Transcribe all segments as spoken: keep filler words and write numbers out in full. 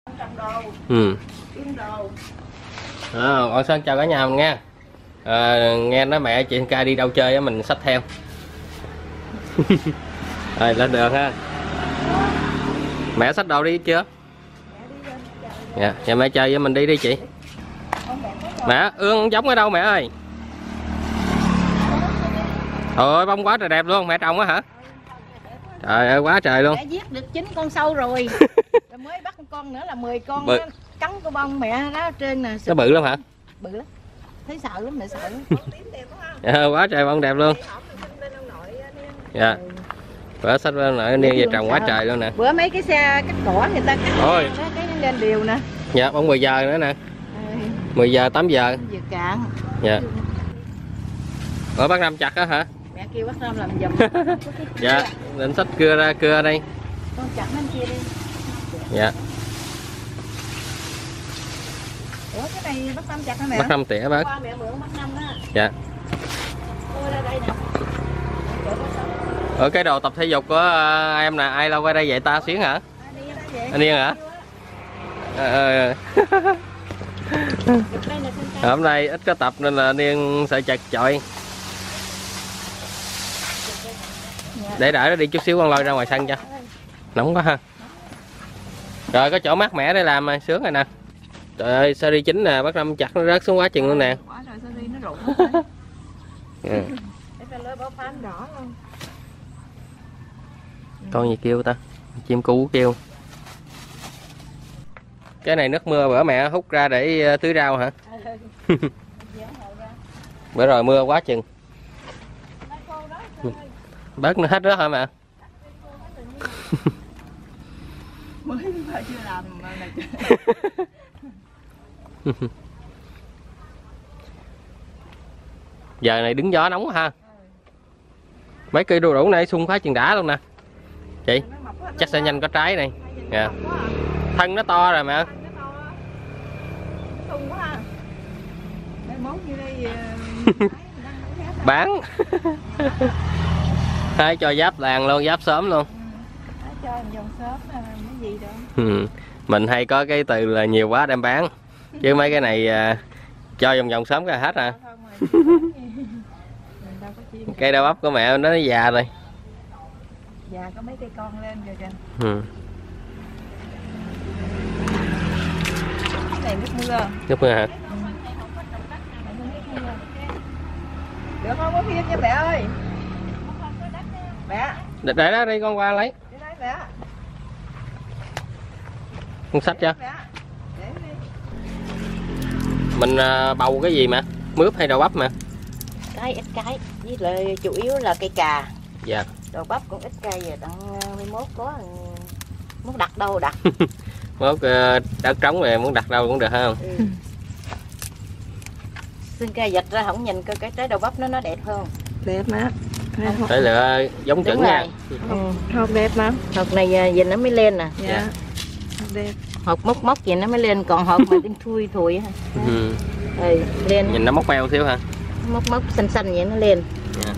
Ừ. À, Hoàng Sơn chào cả nhà mình nha. À, nghe nói mẹ chị Ca đi đâu chơi á, mình xách theo. Rồi lên đường ha. Mẹ xách đồ đi chưa? Dạ, nhà mẹ chơi với mình đi đi chị. Mẹ, ương giống ở đâu mẹ ơi? Trời ơi, bông quá trời đẹp luôn, mẹ trồng á hả? Trời ơi, quá trời luôn. Mẹ giết được chín con sâu rồi. Rồi mới bắt con nữa là mười con. Bự. Nó cắn cái bông mẹ đó trên nè. Nó bự lắm hả? Bự lắm. Thấy sợ lắm, mẹ sợ lắm. Dạ, quá trời bông đẹp luôn. Dạ. Bữa sách bên nội niên về trồng quá trời luôn nè. Bữa mấy cái xe cắt cỏ người ta cắt Ôi. đó, cái nó lên đều nè. Dạ, bông mười giờ nữa nè. mười giờ, tám giờ. Vừa cạn. Dạ. Ở bác Năm chặt á hả? Mẹ kêu bác Năm làm giùm. Dạ, định xách cưa ra cưa đây. Con chặt lên kia đi. Dạ. Ủa cái này bác Năm chặt hả mẹ? Bác Năm tỉa bác. Qua mẹ mượn bác Năm đó. Dạ. Ôi ra đây nè. Ở cái đồ tập thể dục của em nè, ai lâu qua đây vậy ta xuyến hả? Anh Yên hả? À, hôm nay ít có tập nên là anh Yên sợ chật chội. Để đợi nó đi chút xíu con lôi ra ngoài sân cho. Nóng quá ha. Rồi có chỗ mát mẻ để làm sướng rồi nè. Trời ơi, seri chín nè, bác Năm chặt nó rớt xuống quá chừng luôn nè. Ừ. Con gì kêu ta? Chim cu kêu. Cái này nước mưa bữa mẹ hút ra để tưới rau hả? Bữa rồi mưa quá chừng. Bớt nó hết rớt hả mẹ? Mới chưa làm này. Giờ này đứng gió nóng quá ha. Mấy cây đu đủ này sung phá chừng đã luôn nè. Chị, chắc sẽ nhanh có trái này. Dạ. Thân nó to rồi mẹ. Bán. Hay cho giáp làng luôn, giáp sớm luôn. Ừ. Mình hay có cái từ là nhiều quá đem bán. Chứ mấy cái này à, cho vòng vòng sớm cái hết à. Cây đau bắp của mẹ nó già rồi. Già có mấy cây con lên rồi kìa. Ừ. Cái này nước mưa. Nước mưa hả? Được không có phim nha mẹ ơi. Mẹ. Để, để đó đi con qua lấy. Để đấy mẹ. Con xách cho. Mình uh, bầu cái gì mà? Mướp hay đậu bắp mà? Cái ít cái, với lại chủ yếu là cây cà. Dạ. Đậu bắp cũng ít cây rồi, tặng mai mốt có muốn đặt đâu đặt. Mốt uh, đất trống rồi muốn đặt đâu cũng được không? Ừ. Xin cây giật ra không nhìn coi cái trái đậu bắp nó nó đẹp hơn. Đẹp má. Phải lựa giống chuẩn nha. Ừ. Hộp đẹp mà. Hộp này nhìn nó mới lên nè. Dạ. Dạ. Đẹp. Hộp móc móc gì nó mới lên, còn hộp mà đinh thui thui ha. Ừ. Ừ, lên. Nhìn nó móc meo xíu hả? Móc móc xanh xanh vậy nó lên. Dạ.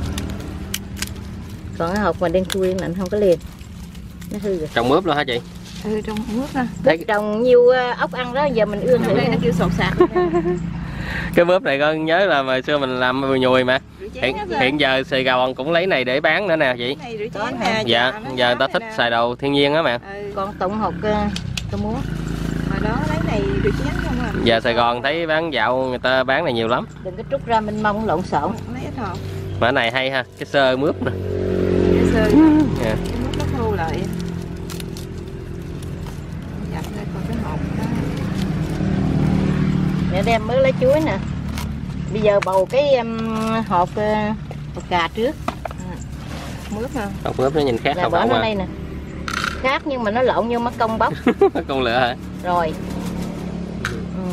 Còn cái hộp mà đen thui là nó không có lên. Nó hư rồi. Trồng mướp luôn hả chị? Ừ, trồng mướp nè. Thấy... Trồng nhiều ốc ăn đó, giờ mình ương thử đây nó kêu sột sạc. Cái mướp này con nhớ là hồi xưa mình làm bùi nhùi mà. Hiện, hiện giờ Sài Gòn cũng lấy này để bán nữa nè chị. Nè, dạ, giờ người ta thích xài đồ thiên nhiên á mẹ. Ừ. Còn tổng hộp tô múa. Hồi đó lấy này được chén không à. Giờ Sài Gòn thấy bán dạo người ta bán này nhiều lắm. Đừng có trút ra mình mong lộn xộn. Lấy ít hộp. Mà cái này hay ha, cái sơ mướp nè. Cái sơ. Yeah. Cái mướp nó khô lại. Dập đây còn cái hộp đó. Để đem mới lấy chuối nè. Bây giờ bầu cái um, hộp uh, hộp cà trước. À, mướp ha. Hộp mướp nó nhìn khác không bỏ nó mà. đây nè. Khác nhưng mà nó lộn vô mất công bóc. Con lựa hả? Rồi. Ừ.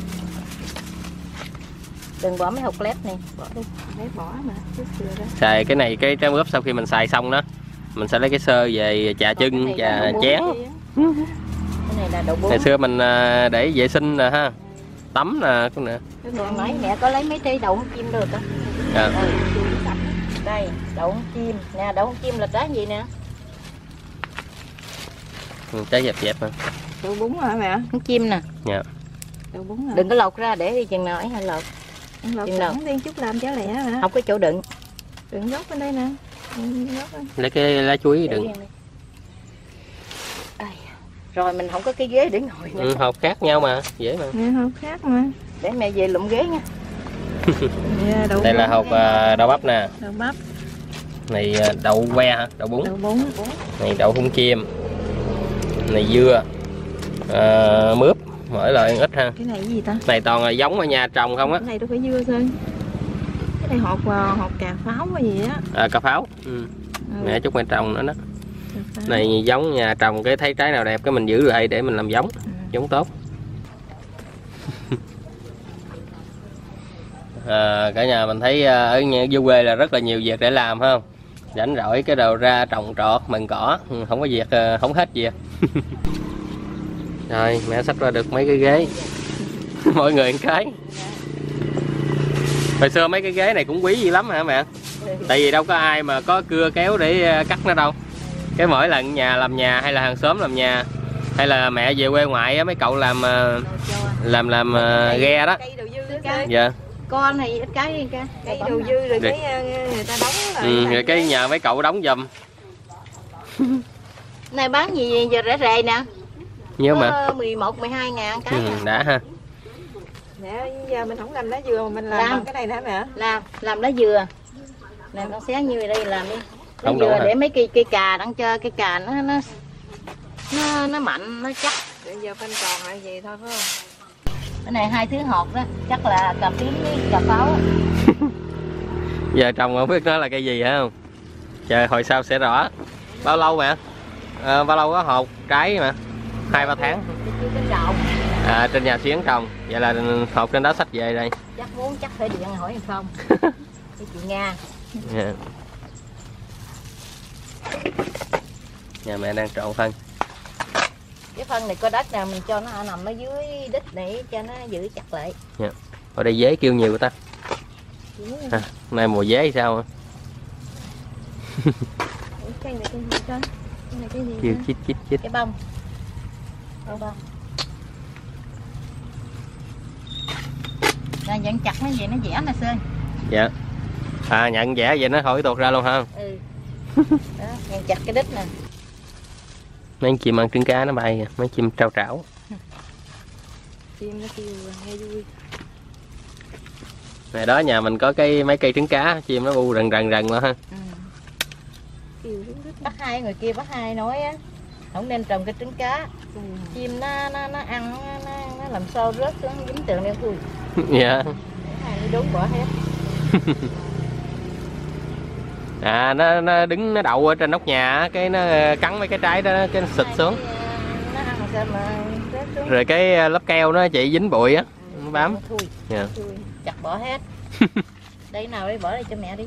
Đừng bỏ mấy hộp lép này, bỏ đi. Lấy bỏ mà. Xài cái này cái trái mướp sau khi mình xài xong đó, mình sẽ lấy cái sơ về chà chân và chén. Cái này là đậu bún. Ngày xưa mình để vệ sinh nè ha. Tắm nè con nè. Mấy mẹ có lấy mấy trái đậu chim được á. Dạ. Đây, đậu chim nè, đậu chim là trái gì nè? Ừ, trái dẹp dẹp mà. Đậu bún hả mẹ? Con chim nè. Dạ. Đậu bún hả? Đừng có lột ra để đi chừng nào ấy hay lột. Lột chừng sẵn đi chút làm cháo lẻ hả? Không có chỗ đựng. Đừng gốc bên đây nè. Lấy cái lá chuối đừng. Rồi mình không có cái ghế để ngồi nữa. Ừ, hộp khác nhau mà, dễ mà. Nè, hộp khác mà. Để mẹ về lụm ghế nha. Yeah, đậu đây bún. là hộp uh, đậu bắp nè. Đậu bắp. Này uh, đậu que hả? Đậu bún. Đậu bún. Này đậu hung chim. Này dưa. Uh, mướp, mỗi loại ít ha. Cái này cái gì ta? Này toàn là giống ở nhà trồng không á. Cái này đâu phải dưa thôi. Cái này hột hột cà pháo hay gì á. À, cà pháo. Ừ. Ừ. Mẹ chúc mẹ trồng nữa đó. Này giống nhà trồng cái thấy trái nào đẹp cái mình giữ lại để mình làm giống. Ừ. Giống tốt. À, cả nhà mình thấy ở dưới quê là rất là nhiều việc để làm phải không? Rảnh rỗi cái đầu ra trồng trọt mần cỏ, không có việc không hết việc. Rồi mẹ xách ra được mấy cái ghế. Mỗi người một cái. Hồi xưa mấy cái ghế này cũng quý dữ lắm hả mẹ? Tại vì đâu có ai mà có cưa kéo để cắt nó đâu. Cái mỗi lần nhà làm nhà hay là hàng xóm làm nhà hay là mẹ về quê ngoại á, mấy cậu làm làm làm uh, ghe đó. Dạ. Con này ít cái đi ca. Cây đồ dư rồi cái người ta đóng lại. Ừ, rồi cái nhờ mấy cậu đóng giùm. Này bán gì giờ rẻ rẻ nè. Nhiêu mà? mười một mười hai ngàn cái. Ừ, đã ha. Mẹ giờ mình không làm lá dừa mà mình làm, làm. cái này nữa mẹ. Làm, làm lá dừa. Nè con xé như đây làm đi. Lá không dừa để mấy cây cây cà đặng cho cây cà nó nó nó nó mạnh, nó chắc. Bây giờ phân tròn lại vậy thôi phải không? Cái này hai thứ hột đó, chắc là cà tím với cà pháo. Giờ trồng không biết nó là cây gì hả không? Chờ hồi sau sẽ rõ. Bao lâu mẹ? À, bao lâu có hột trái mà? Hai ba tháng. À, trên nhà xuyến trồng. Vậy là hột trên đó xách về đây. Chắc muốn chắc phải điện hỏi hay không? Cái chị Nga. Yeah. Nhà mẹ đang trộn phân. Cái phân này có đất nào mình cho nó nằm ở dưới đít để cho nó giữ chặt lại. Yeah. Ở đây dế kêu nhiều ta. À, nay mùa dế hay sao? Cây này cây gì ta? Cây này cây gì? Kêu chít chít chít. Cái bông. Bông bông. Là nhận chặt nó vậy nó dẻ nè Sơn. Dạ. À nhận vẽ vậy nó khỏi tuột ra luôn hả? Ừ. Đó, nhận chặt cái đít nè. Mấy chim ăn trứng cá nó bay, mấy chim trao trảo. Chim nó kêu nghe vui. Này đó nhà mình có cái mấy cây trứng cá, chim nó bu rần rần rần mà ha. Ừ. Bác hai người kia bác hai nói á, không nên trồng cái trứng cá. Ừ. Chim nó nó nó ăn nó, nó làm sao rớt xuống dính tường đen thui. Dạ. Hai nó đúng bỏ hết. À nó nó đứng nó đậu ở trên nóc nhà cái nó cắn mấy cái trái đó cái nó xịt xuống. Nó ăn sao mà rớt xuống. Rồi cái lớp keo nó chỉ dính bụi á, nó bám. Thui. Dạ. Thui. Chặt bỏ hết. Đây nào đây bỏ đây cho mẹ đi.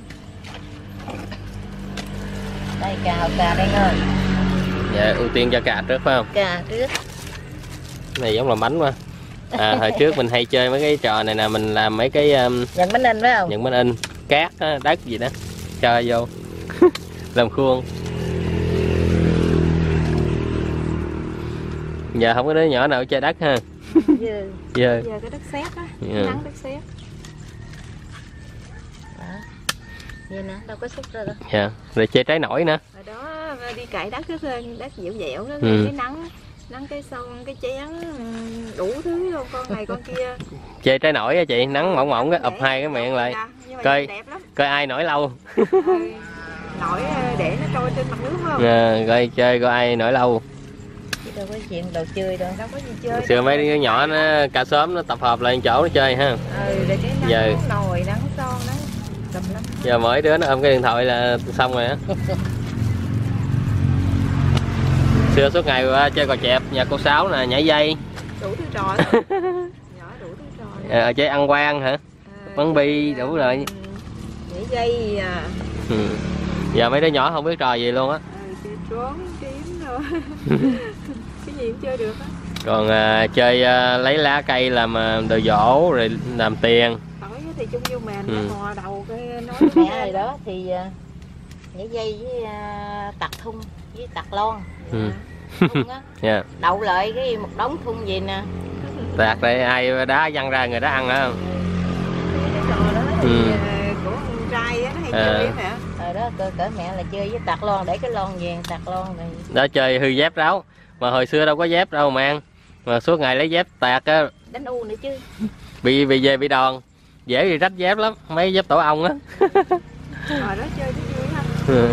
Đây cà cà đây ơi. Dạ ưu tiên cho cà trước phải không? Cà trước. Này giống làm bánh quá. À hồi trước mình hay chơi mấy cái trò này nè, mình làm mấy cái um, nhận bánh in phải không? nhận bánh in, cát á, đất gì đó cho vô làm khuôn. Giờ không có đứa nhỏ nào chơi đất ha. Giờ, giờ. giờ cái đất sét á, Yeah. nắng đất sét. Vậy nè, đâu có xúc ra đâu. Dạ, rồi chơi trái nổi nữa. Hồi đó đi cày đất rất là đất dẻo dẻo đó, Ừ. cái nắng nắng cái xong cái chén đủ thứ luôn, con này con kia. Chơi trái nổi á chị, nắng mỏng mỏng cái ụp hai cái miệng lại. Coi coi ai nổi lâu. Nổi để nó trôi trên mặt nước không? À, coi chơi coi ai nổi lâu. Chứ đâu có chuyện đồ chơi đâu. Đâu có gì chơi. Xưa mấy đứa nhỏ nó cả xóm nó tập hợp lại một chỗ nó chơi ha. Ừ, để cái nắng Giờ... nồi nắng son nắng cầm lắm. Giờ mỗi đứa nó ôm cái điện thoại là xong rồi á. Xưa suốt ngày qua chơi cò chẹp nhà cô Sáu nè, nhảy dây. Đủ thứ trò. Nhỏ đủ thứ trò. À, chơi ăn quan hả? À, bắn bi đủ rồi. Nhảy dây à. Ừ. Giờ mấy đứa nhỏ không biết trò gì luôn á. Ừ, chơi trốn kiếm rồi. Cái gì cũng chơi được á. Còn à, chơi à, lấy lá cây làm à, đồ dỗ rồi làm tiền. Tối thì chung vô mền Ừ. mò đầu cái nói Mẹ này đó thì uh, nhảy dây với uh, tặc thun với tặc lon. Ừ. thun á. Dạ. Đậu lại cái một đống thun gì nè. Tạt đây ai đá văng ra người đó ăn hả? Cái trò đó thì Ừ. của con trai á, nó hay À. chơi mẹ. Rồi đó cỡ, cỡ mẹ là chơi với tạt lon, để cái lon vàng tạt lon này. Đó chơi hư dép ráo. Mà hồi xưa đâu có dép đâu mà ăn. Mà suốt ngày lấy dép tạt á, Đánh u nữa chứ. bị bị về bị đòn. Dễ bị rách dép lắm, mấy dép tổ ong á. Hồi đó chơi cái vui ha. Ừ.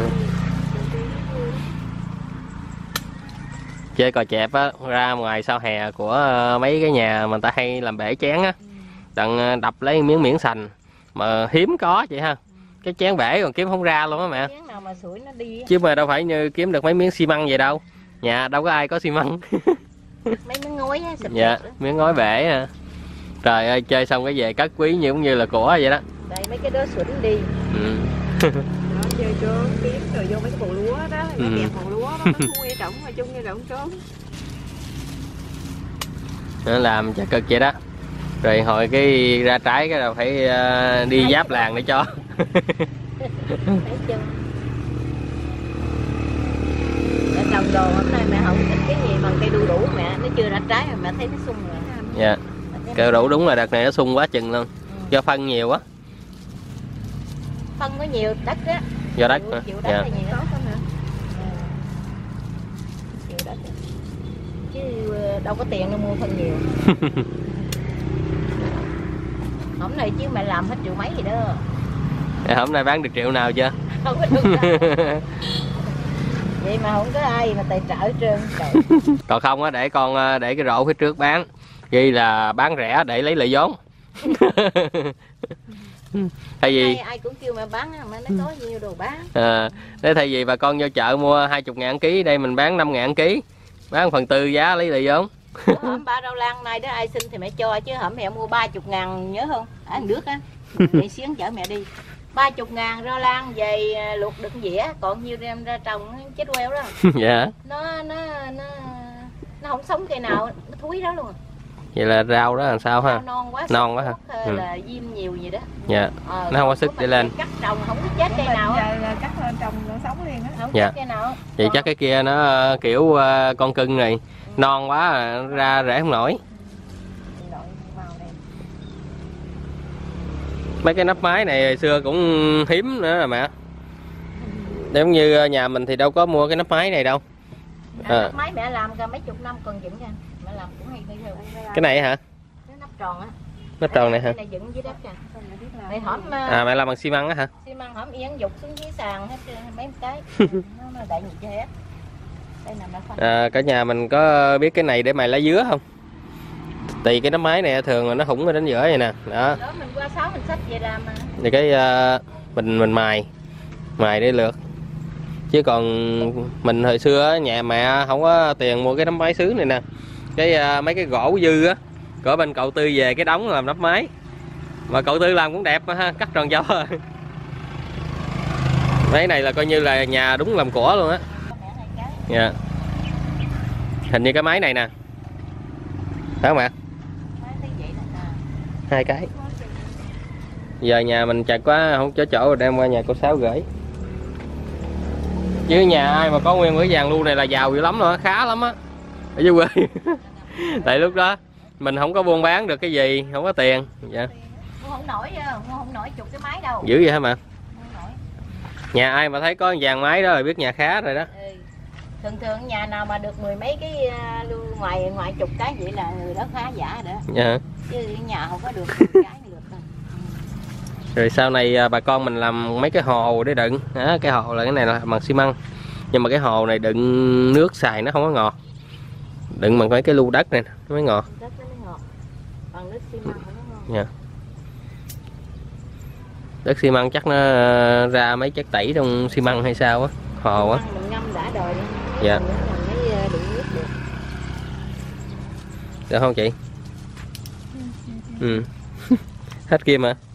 Chơi cò chẹp á, ra ngoài sau hè của ờ, mấy cái nhà mà người ta hay làm bể chén á, đặng ờ, đập lấy miếng miếng sành mà hiếm có vậy ha, cái chén bể còn kiếm không ra luôn á mẹ. Chén nào mà sủi nó đi á. Chứ mà đâu phải như kiếm được mấy miếng xi măng vậy đâu, nhà đâu có ai có xi măng. Mấy miếng ngói á, xịt Dạ, đó. miếng ngói bể à. Trời ơi, chơi xong cái về cất quý như cũng như là của vậy đó. Đây mấy cái đó sủi đi. Ừ. Đó, chơi trốn kiếm rồi vô mấy cái bộ lúa đó, Ừ. cái kẹp bộ lúa đó, nó nguy trọng mà chung như động trốn. Nó làm cho cực vậy đó. Rồi hồi cái ra trái cái là phải ờ, đi giáp làng để cho. Thấy chưa? Mẹ trồng đồ hôm nay mẹ không thích cái gì bằng cây đu đủ mẹ, nó chưa ra trái mà mẹ thấy nó sung rồi. Dạ. Mẹ thấy Kêu nó- đủ đúng là đợt này nó sung quá chừng luôn. Ừ. Do phân nhiều quá. Phân có nhiều đất á. Do đất Chịu- hả? chịu đất Dạ. là nhiều Tốt đó. không hả? Chịu đất á. Chứ ờ, đâu có tiền đâu mua phân nhiều. Hôm nay chứ mẹ làm hết triệu mấy gì đó. Dạ, hôm nay bán được triệu nào chưa? Không có được đâu. Vậy mà không có ai mà tài trợ hết trơn. Trời. Còn không á để con ờ, để cái rổ phía trước bán, ghi là bán rẻ để lấy lợi vốn. Thay vì ai, ai cũng kêu mẹ bán á, mà nó có nhiêu đồ bán. à, để thay vì bà con vô chợ mua hai mươi ngàn ký, đây mình bán năm ngàn ký, bán phần tư giá lấy lợi vốn. Hổm ba rau lan này đó ai xin thì mẹ cho, chứ hổm mẹ mua ba mươi ngàn nhớ không? Ở nước á, mẹ xiếng chở mẹ đi. ba mươi ngàn rau lan về luộc đựng dĩa, còn nhiêu đem ra trồng chết queo đó. Dạ. Nó nó nó nó không sống cây nào, nó thúi đó luôn. Vậy là rau đó làm sao ha? Rau non quá, Non quá hả? hả? Ừ. Là diêm nhiều gì đó. Dạ. Ờ, Nó không có sức của để mình lên. Cắt trồng không có chết cây Mình nào á. giờ là cắt lên trồng nó sống liền á. Không Dạ. chết cây nào. Vậy Còn- chắc cái kia nó ờ, kiểu ờ, con cưng này non quá à, ra rễ không nổi. Nội vào đây. Mấy cái nắp mái này hồi xưa cũng hiếm nữa là mẹ. Giống như nhà mình thì đâu có mua cái nắp mái này đâu. À, À. nắp máy mẹ làm cả mấy chục năm còn dựng ra. Mẹ làm cũng hay bây giờ. Cái này hả? Cái nắp tròn á. Nắp tròn này hả? Cái này dựng dưới đất kìa. Này Này hổm À mẹ làm bằng xi măng á hả? xi măng hổm yên dục xuống dưới sàn hết trơn, mấy cái. nó nó đại nhiệt cho hết. Đây nè mẹ phân. À, cả nhà mình có biết cái này để mày lá dứa không? Thì cái nắp mái này thường là nó hủng ở đến giữa vậy nè. Đó. Đó mình qua sáu mình xách về làm mà. Thì cái ờ, mình mình mài mài để lượt. Chứ còn mình hồi xưa á, nhà mẹ không có tiền mua cái nắp mái sứ này nè. Cái ờ, mấy cái gỗ dư á, của bên cậu Tư về cái đống làm nắp mái. Mà cậu Tư làm cũng đẹp mà ha, cắt tròn dâu. Mấy này là coi như là nhà đúng làm của luôn á. Có mẹ hai cái. Dạ. Hình như cái máy này nè. Phải không ạ? Máy thấy vậy nè. À. Hai cái. Giờ nhà mình chặt quá không có chỗ rồi đem qua nhà cô Sáu gửi. Chứ nhà ai mà có nguyên cái vàng lưu này là giàu dữ lắm rồi, khá lắm á. Ở dưới quê. Tại lúc đó mình không có buôn bán được cái gì, không có tiền. Dạ. Mua không nổi chứ, mua không nổi chục cái máy đâu. Dữ vậy hả mà? Mua không nổi. Nhà ai mà thấy có vàng máy đó rồi biết nhà khá rồi đó. Ừ. Thường thường nhà nào mà được mười mấy cái uh, lưu ngoài ngoài chục cái vậy là người đó khá giả rồi đó. Dạ. Chứ nhà không có được mười cái được đâu. Rồi sau này à, bà con mình làm mấy cái hồ để đựng. Đó, cái hồ là cái này là bằng xi măng. Nhưng mà cái hồ này đựng nước xài nó không có ngọt. Đựng bằng mấy cái lu đất này nó mới ngọt. Đất nó mới ngọt. Bằng nước xi măng nó ngon. Dạ. Đất xi măng chắc nó à, ra mấy chất tẩy trong xi măng hay sao á, hồ á. Xi măng mình ngâm đã đời đi. Dạ. Mình mới uh, đựng nước được. Được không chị? Ừ. Hết kim hả?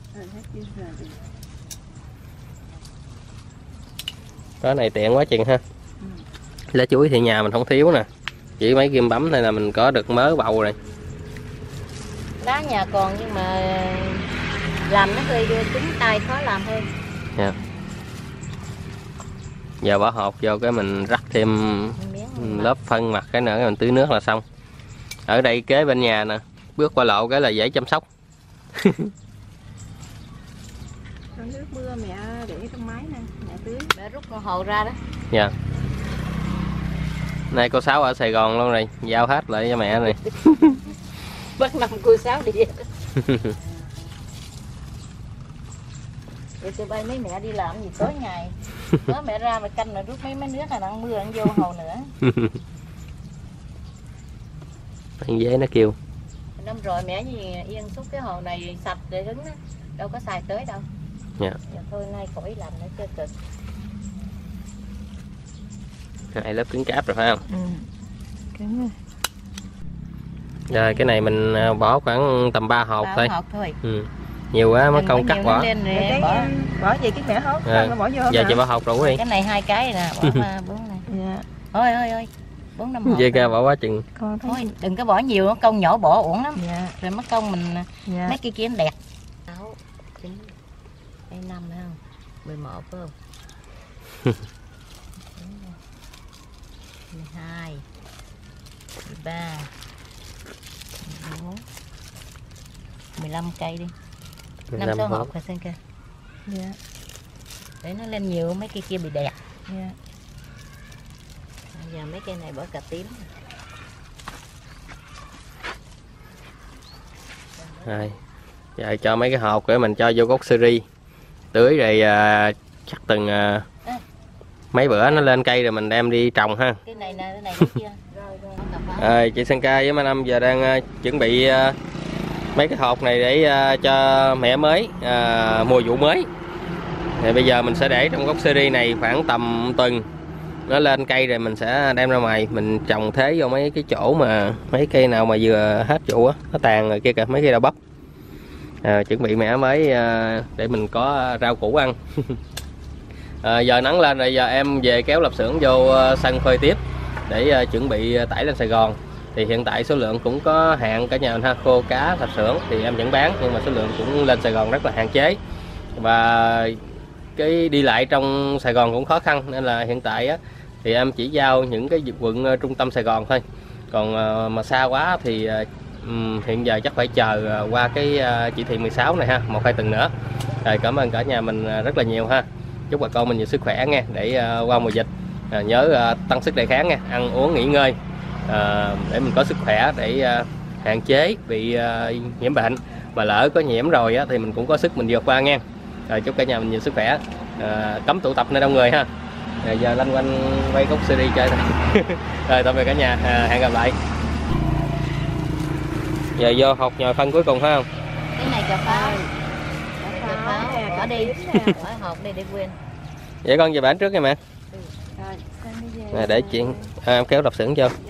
Cái này tiện quá chừng ha. Lá chuối thì nhà mình không thiếu nè. Chỉ mấy kim bấm này là mình có được mớ bầu rồi. Lá nhà còn nhưng mà làm nó hơi cứng tay khó làm hơn. Dạ. Giờ bỏ hộp vô cái mình rắc thêm Miếng lớp phân mặt cái nữa mình tưới nước là xong. Ở đây kế bên nhà nè, bước qua lộ cái là dễ chăm sóc. Còn nước mưa mẹ để trong máy nè, mẹ tưới. Mẹ rút con hồ ra đó. Dạ. Nay cô Sáu ở Sài Gòn luôn rồi, giao hết lại cho mẹ này. Bắt năm cô Sáu đi. Rồi tụi bay mấy mẹ đi làm gì tối ngày. Đó mẹ ra mà canh là rút mấy mấy nước là nắng mưa ăn vô hồ nữa. Thằng dế nó kêu. Năm rồi mẹ gì yên xúc cái hồ này sạch để đứng đó. Đâu có xài tới đâu. Dạ. Giờ thôi nay khỏi làm nữa chơi cực. Hai lớp cứng cáp rồi phải không? Ừ. Cứng rồi. Rồi cái này mình bỏ khoảng tầm ba hộp Ba thôi. hộp thôi. Ừ. Nhiều quá mất công cắt bỏ. Lên rồi Cái, bỏ. bỏ về cái mẹ hốt, À, nó bỏ vô. giờ chị bỏ hộp đủ đi. Cái này hai cái nè, bỏ ba bốn này. Dạ. Ôi ôi ôi. Bốn năm hộp. Dê ra bỏ quá chừng. Con thấy. Thôi đừng có bỏ nhiều, nó công nhỏ bỏ uổng lắm. Dạ. Rồi mất công mình Dạ. mấy cái kia nó đẹp. sáu, chín, hai, năm phải không? mười một phải không? mười hai, mười ba, mười bốn, mười lăm cây đi. năm số hộp rồi xem kìa. Dạ. Để nó lên nhiều mấy cây kia bị đẹp. Dạ. Bây giờ mấy cây này bỏ cà tím. Rồi. Giờ cho mấy cái hộp để mình cho vô gốc siri. Tưới rồi à, chắc từng à, mấy bữa nó lên cây rồi mình đem đi trồng ha. Cái này nè, cái này cái kia. Rồi rồi. À, chị Sơn Ca với Mai Năm giờ đang uh, chuẩn bị uh, mấy cái hộp này để uh, cho mẻ mới uh, mùa vụ mới. Thì bây giờ mình sẽ để trong gốc siri này khoảng tầm tuần, nó lên cây rồi mình sẽ đem ra ngoài mình trồng thế vô mấy cái chỗ mà mấy cây nào mà vừa hết vụ á, nó tàn rồi kia kìa, mấy cây đào bắp. À, chuẩn bị mẻ mới uh, để mình có rau củ ăn. À, giờ nắng lên rồi, giờ em về kéo lạp xưởng vô uh, sân phơi tiếp để uh, chuẩn bị tải lên Sài Gòn. Thì hiện tại số lượng cũng có hạn cả nhà mình ha, khô cá lạp xưởng thì em vẫn bán nhưng mà số lượng cũng lên Sài Gòn rất là hạn chế, và cái đi lại trong Sài Gòn cũng khó khăn, nên là hiện tại á, thì em chỉ giao những cái quận uh, trung tâm Sài Gòn thôi. Còn uh, mà xa quá thì uh, um, hiện giờ chắc phải chờ uh, qua cái uh, chỉ thị mười sáu này ha, một hai tuần nữa. Rồi cảm ơn cả nhà mình uh, rất là nhiều ha. Chúc bà con mình nhiều sức khỏe nghe, để uh, qua mùa dịch uh, nhớ uh, tăng sức đề kháng nha, ăn uống nghỉ ngơi uh, để mình có sức khỏe để uh, hạn chế bị uh, nhiễm bệnh, mà lỡ có nhiễm rồi á, thì mình cũng có sức mình vượt qua nha. Rồi chúc cả nhà mình nhiều sức khỏe, uh, cấm tụ tập nơi đông người ha. Rồi giờ lanh quanh quay gốc siri chơi thôi. Rồi tạm biệt cả nhà, uh, hẹn gặp lại. Giờ vô hộp nhồi phân cuối cùng phải không? Cái này cà pháo. Cà pháo bỏ đi. Bỏ hộp đi để quên. Vậy con về bán trước nha mẹ. Rồi, À, để chuyện à, em kéo lạp xưởng cho.